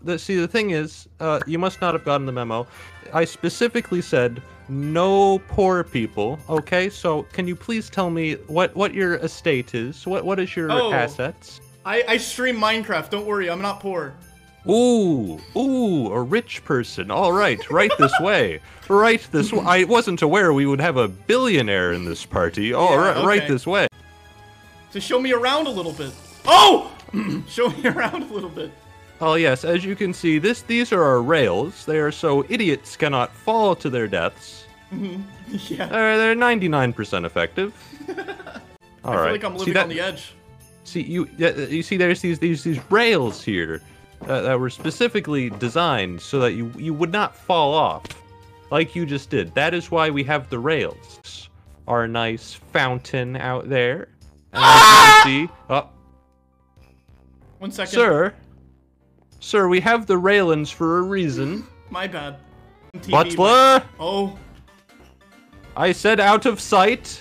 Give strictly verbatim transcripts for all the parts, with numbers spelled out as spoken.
the, see, the thing is, uh, you must not have gotten the memo. I specifically said no poor people. Okay, so can you please tell me what what your estate is? What what is your Oh. assets? I, I stream Minecraft. Don't worry, I'm not poor. Ooh, ooh, a rich person. All right, right this way. Right this way. I wasn't aware we would have a billionaire in this party. All Yeah, right, right okay. this way. To show me around a little bit. Oh! Show me around a little bit. Oh yes, as you can see, this these are our rails. They are so idiots cannot fall to their deaths. Yeah. Uh, they're ninety-nine percent effective. All I right. feel like I'm See living that- on the edge. See you. Yeah, you see, there's these these these rails here uh, that were specifically designed so that you you would not fall off, like you just did. That is why we have the rails. Our nice fountain out there. And as you can see, oh, One second. sir, sir, we have the railings for a reason. My bad. T V. Butler, Oh. I said out of sight.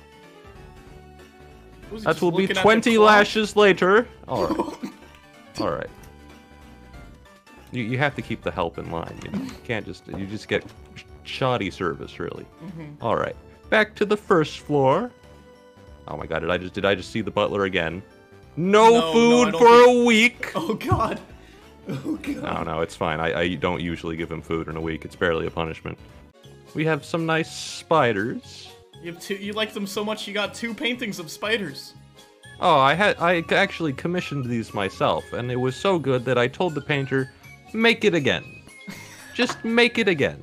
Was he That just will be looking at the twenty clock? lashes later. All right. All right. You you have to keep the help in line. You know, you can't just you just get sh- shoddy service, really. Mm-hmm. All right. Back to the first floor. Oh my God! Did I just did I just see the butler again? No, No, no, I food don't for think- a week. Oh god. Oh god. No, no, it's fine. I I don't usually give him food in a week. It's barely a punishment. We have some nice spiders. You have two. You like them so much. You got two paintings of spiders. Oh, I had I actually commissioned these myself, and it was so good that I told the painter, make it again. Just make it again.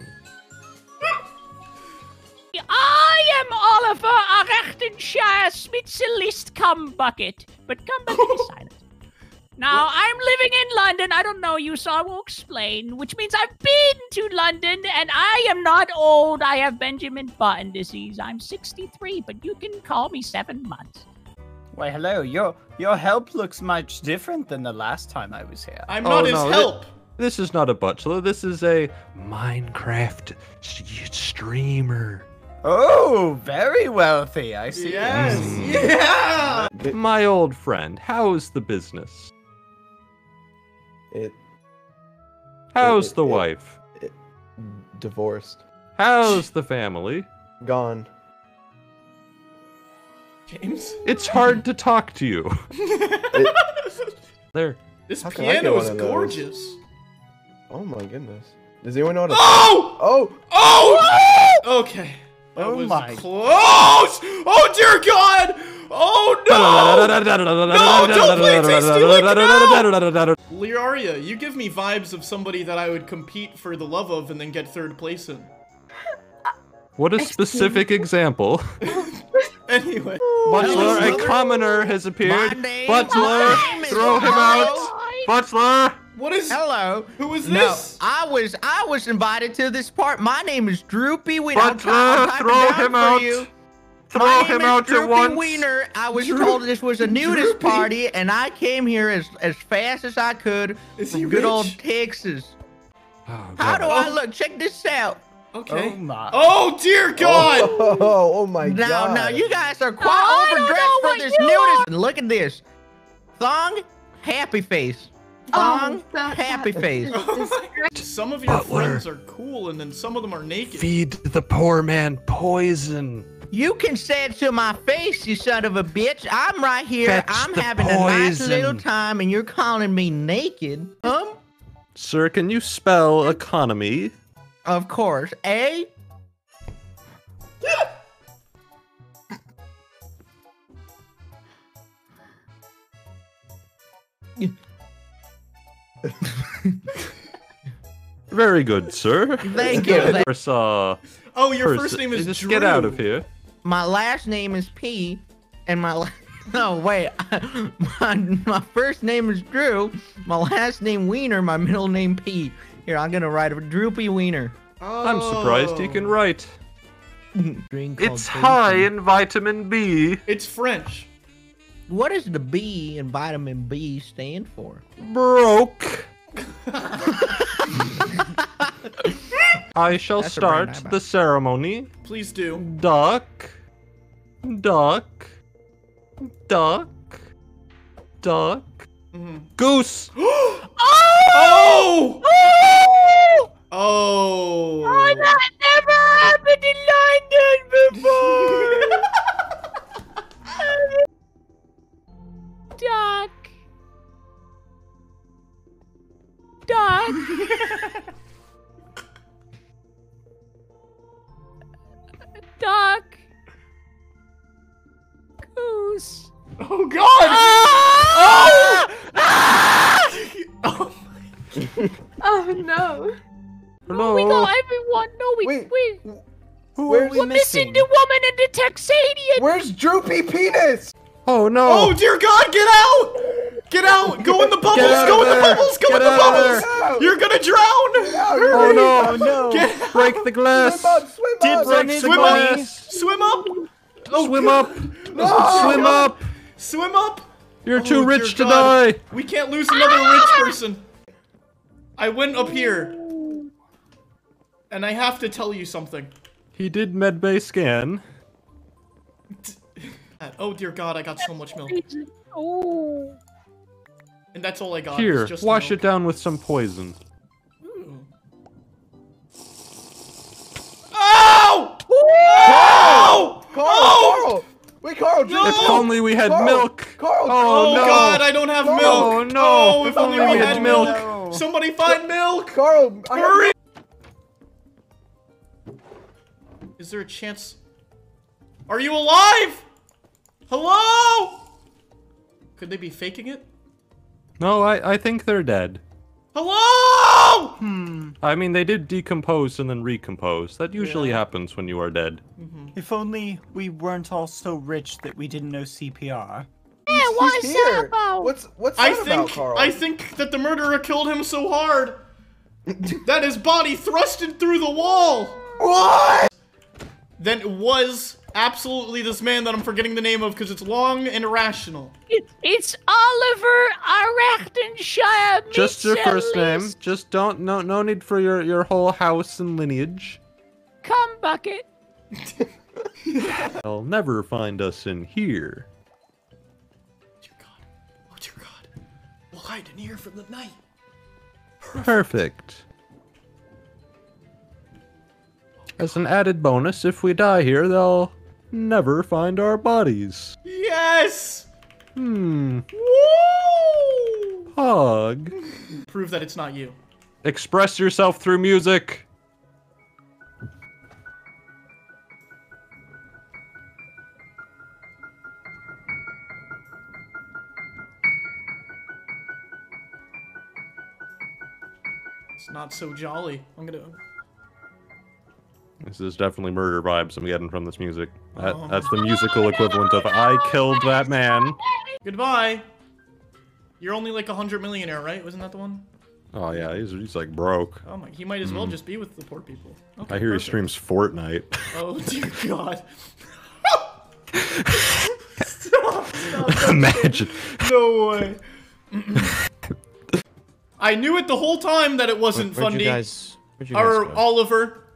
I am Oliver Arachtonshire Smithselist Cumbucket, but Cumbucket is silent. Now, I'm living in London. I don't know you, so I will explain, which means I've been to London, and I am not old. I have Benjamin Button disease. I'm sixty-three, but you can call me seven months. Why, hello. Your your help looks much different than the last time I was here. I'm Oh, not his no, thi- help. This is not a butler. This is a Minecraft s- streamer. Oh, very wealthy. I see. Yes. Mm. Yeah. My old friend, how's the business? It How's it- the it- wife? divorced. How's the family? Gone. James. It's hard to talk to you. There. This How can I get piano one is of those? gorgeous. Oh my goodness. Does anyone know how to Oh! Oh! Oh! Okay. That Oh was my- close! Oh dear God! Oh no! No, don't play Tasty Link, no! Liaria, you give me vibes of somebody that I would compete for the love of and then get third place in. What a specific example. Anyway. Butler, a Hello. commoner has appeared. My name- Butler, my name is throw him Butler. out. Butler. What is Hello. Who is No, this? I was I was invited to this part. My name is Droopy Wiener. I'm Butler, typing- I'm throw typing him down out. for you. Throw My him name is out at Droopy once. Wiener. I was Droop- told this was a nudist Droopy? party, and I came here as as fast as I could Is from he good rich? old Texas. Oh, How God. do I look? Check this out. Okay. Oh my. Oh dear God! Oh, oh my Now, god. now you guys are I quite don't know overdressed for what this you nudist. And look at this. Thong, happy face. Thong, Oh, that- happy that- face. Some of your Butler. friends are cool and then some of them are naked. Feed the poor man poison. You can say it to my face, you son of a bitch. I'm right here. Fetch I'm the having a nice poison. little time, and you're calling me naked. Um, Sir, can you spell economy? of course. A. Very good, sir. Thank you. Thank- First, uh, Oh, your person- first name is Just Drew. get out of here. My last name is P, and my la- no wait, my, my first name is Drew, my last name Wiener, my middle name P. Here, I'm gonna write a Droopy Wiener. I'm surprised he can write. Drink called It's high Bacon. in vitamin B. It's French. What does the B in vitamin B stand for? Broke. I shall That's a brand start I buy. the ceremony. Please do. Duck. Duck. Duck. Duck. Mhm. Goose. Oh! Doc. Doc. Goose. Oh God! Ah! Oh! Oh Oh no. Hello. We got everyone. No, we Wait. we Who Where's- are we we're missing missing? the woman and the Texanian. Where's Droopy Penis? Oh no! Oh dear God! Get out! Get out! Go in the bubbles! Get out Go of in the there. bubbles! Go Get in the out of bubbles! there. You're gonna drown! Oh no! Oh no! Get out. Break the glass! Swim up, swim Dibs up. on his Swim money. up! Swim up! Oh, Swim up! Swim up! Swim up! You're Oh, too dear rich to God. die! We can't lose another rich person. I went up here. And I have to tell you something. He did medbay scan. Oh dear God, I got so much milk. Oh. And that's all I got. Here, was just wash milk. it down with some poison. Ooh. Ow! Ow! Carl, Oh! Carl. Wait, Carl, drink No! If milk. only we had Carl, milk! Carl, Oh, Oh no! God, I don't have No. milk. Oh, no. Oh, if If only only we we had had milk. milk. Somebody find milk. Carl, I have- Hurry! Is there a chance? Are you alive? Hello? Could they be faking it? No, I, I think they're dead. Hello? Hmm. I mean, they did decompose and then recompose. That usually Yeah. happens when you are dead. If only we weren't all so rich that we didn't know C P R. Yeah, he's what's here. that about? What's what's I that about, think Carl? I think that the murderer killed him so hard that his body thrusted through the wall. What? Then it was absolutely this man that I'm forgetting the name of because it's long and irrational. It, it's Oliver Arachtonshire. Just your first name. Mitchell Just don't, no no need for your, your whole house and lineage. Come bucket. They'll never find us in here. Dear God. Oh dear God. We'll hide in here for the night. Perfect. As an added bonus, if we die here, they'll never find our bodies. Yes! Hmm. Woo! Pog. Prove that it's not you. Express yourself through music. It's not so jolly. I'm gonna. This is definitely murder vibes I'm getting from this music. That, Oh. That's the musical equivalent of I killed that man. Goodbye. You're only like a hundred millionaire, right? Wasn't that the one? Oh yeah, he's, he's like broke. Oh my, he might as well just be with the poor people. Okay, I hear he perfect. streams Fortnite. Oh dear God. Stop, stop. Imagine. No way. I knew it the whole time that it wasn't Where'd Fundy you guys? Where'd you guys or go? Oliver.